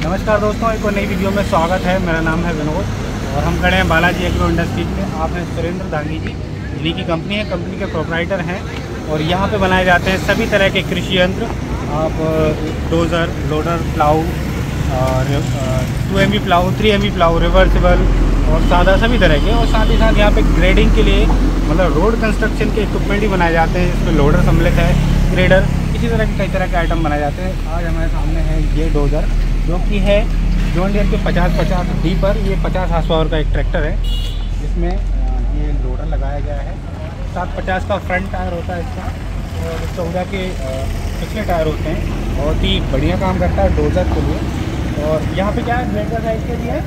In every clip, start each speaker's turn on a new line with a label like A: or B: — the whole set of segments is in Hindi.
A: नमस्कार दोस्तों, एक और नई वीडियो में स्वागत है। मेरा नाम है विनोद और हम खड़े हैं बालाजी एग्रो इंडस्ट्रीज में। आप हैं सुरेंद्र दांगी जी, इन्हीं की कंपनी है, कंपनी के प्रोप्राइटर हैं और यहाँ पे बनाए जाते हैं सभी तरह के कृषि यंत्र। आप डोज़र, लोडर, प्लाऊ और 2 MB plough, 3 MB plough, reversible और सादा सभी तरह के। और साथ ही साथ यहाँ पे ग्रेडिंग के लिए मतलब रोड कंस्ट्रक्शन के इक्विपमेंट भी बनाए जाते हैं। इसमें लोडर सम्मिलित है, ग्रेडर, इसी तरह के कई तरह के आइटम बनाए जाते हैं। आज हमारे सामने है ये डोज़र, जो कि है जॉन डीयर के 50-50D पर। ये 50 हार्स पावर का एक ट्रैक्टर है, जिसमें ये लोडर लगाया गया है। 750 का फ्रंट टायर होता है इसका और 14 के पिछले टायर होते हैं। बहुत ही बढ़िया काम करता है डोज़र के लिए। और यहाँ पे क्या है, ग्रेडर साइज के लिए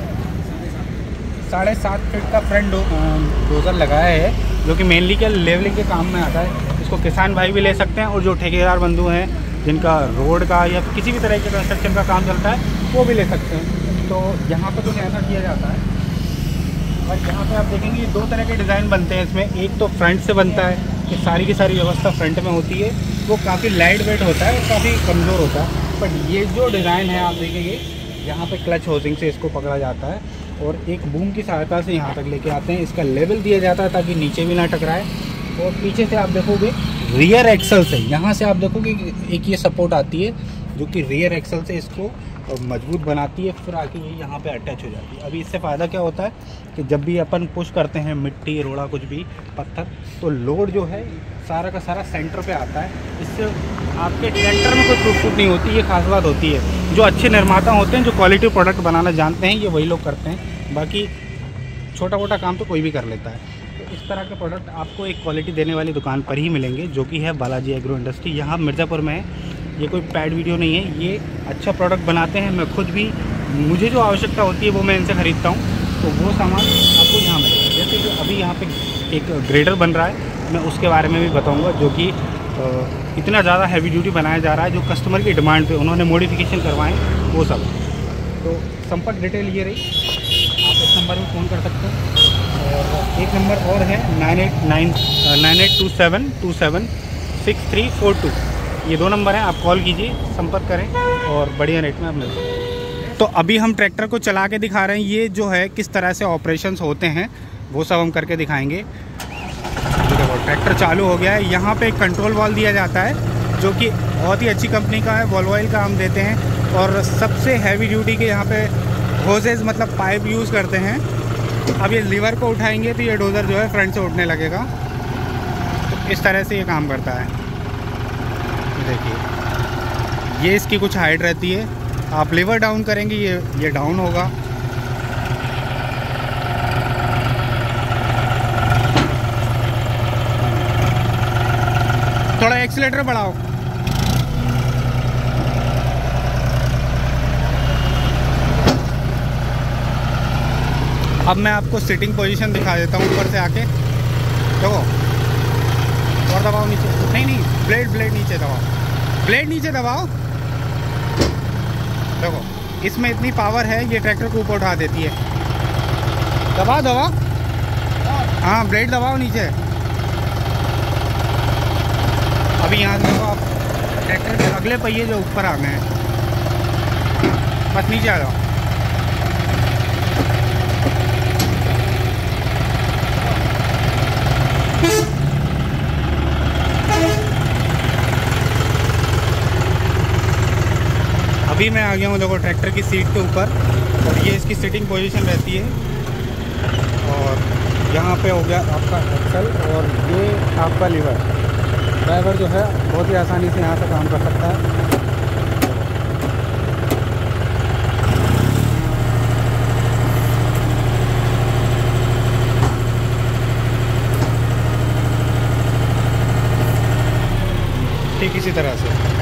A: 7.5 फीट का फ्रंट डोज़र लगाया है, जो कि मेनली क्या लेवलिंग के काम में आता है। इसको किसान भाई भी ले सकते हैं और जो ठेकेदार बंधु हैं जिनका रोड का या किसी भी तरह के कंस्ट्रक्शन का काम चलता है वो भी ले सकते हैं। तो यहाँ पर कुछ ऐसा किया जाता है। और यहाँ पे आप देखेंगे 2 तरह के डिज़ाइन बनते हैं इसमें। एक तो फ्रंट से बनता है कि सारी की सारी व्यवस्था फ्रंट में होती है, वो काफ़ी लाइट वेट होता है और काफ़ी कमज़ोर होता है। बट ये जो डिज़ाइन है आप देखेंगे, यहाँ पे क्लच होजिंग से इसको पकड़ा जाता है और एक बूम की सहायता से यहाँ तक लेके आते हैं। इसका लेवल दिया जाता है ताकि नीचे भी ना टकराए। और पीछे से आप देखोगे रियर एक्सल से, यहाँ से आप देखोगे एक ये सपोर्ट आती है जो कि रियर एक्सल से इसको मजबूत बनाती है, फिर आके ये यहाँ पे अटैच हो जाती है। अभी इससे फ़ायदा क्या होता है कि जब भी अपन पुश करते हैं मिट्टी, रोड़ा, कुछ भी पत्थर, तो लोड जो है सारा का सारा सेंटर पे आता है। इससे आपके ट्रैक्टर में कोई टूट फूट नहीं होती। ये खास बात होती है। जो अच्छे निर्माता होते हैं, जो क्वालिटी प्रोडक्ट बनाना जानते हैं, ये वही लोग करते हैं। बाकी छोटा मोटा काम तो कोई भी कर लेता है। तो इस तरह के प्रोडक्ट आपको एक क्वालिटी देने वाली दुकान पर ही मिलेंगे, जो कि है बालाजी एग्रो इंडस्ट्री, यहाँ मिर्ज़ापुर में है। ये कोई पैड वीडियो नहीं है, ये अच्छा प्रोडक्ट बनाते हैं। मैं खुद भी, मुझे जो आवश्यकता होती है वो मैं इनसे ख़रीदता हूँ, तो वो सामान आपको यहाँ मिलेगा। जैसे कि अभी यहाँ पे एक ग्रेडर बन रहा है, मैं उसके बारे में भी बताऊँगा, जो कि इतना ज़्यादा हैवी ड्यूटी बनाया जा रहा है, जो कस्टमर की डिमांड पे उन्होंने मॉडिफिकेशन करवाएँ वो सब। तो संपर्क डिटेल ये रही, आप इस नंबर में फ़ोन कर सकते हैं। और एक नंबर और है 9827276342। ये 2 नंबर हैं, आप कॉल कीजिए, संपर्क करें और बढ़िया रेट में आप मिल सकते हैं। तो अभी हम ट्रैक्टर को चला के दिखा रहे हैं। ये जो है किस तरह से ऑपरेशंस होते हैं वो सब हम करके दिखाएंगे। देखो ट्रैक्टर चालू हो गया है। यहाँ पे एक कंट्रोल वॉल्व दिया जाता है, जो कि बहुत ही अच्छी कंपनी का है, वॉल्वॉइल का हम देते हैं। और सबसे हैवी ड्यूटी के यहाँ पे होजेज मतलब पाइप यूज़ करते हैं। अब ये लीवर को उठाएंगे तो ये डोज़र जो है फ्रंट से उठने लगेगा। तो इस तरह से ये काम करता है। देखिए, ये इसकी कुछ हाइट रहती है। आप लीवर डाउन करेंगे ये डाउन होगा। थोड़ा एक्सीलेटर बढ़ाओ। अब मैं आपको सिटिंग पोजीशन दिखा देता हूँ ऊपर से आके। देखो, और दबाओ नीचे, नहीं ब्लेड नीचे दबाओ, ब्लेड नीचे दबाओ। देखो, इसमें इतनी पावर है, ये ट्रैक्टर को ऊपर उठा देती है। दबाओ, हाँ ब्लेड दबाओ नीचे। अभी यहाँ से देखो, आप ट्रैक्टर के अगले पहिए जो ऊपर आ गए हैं, बस नीचे आ जाओ। अभी मैं आ गया हूँ देखो ट्रैक्टर की सीट के ऊपर, और ये इसकी सिटिंग पोजीशन रहती है। और यहाँ पे हो गया आपका एक्सल और ये आपका लीवर। ड्राइवर जो है बहुत ही आसानी से यहाँ से काम कर सकता है। ठीक इसी तरह से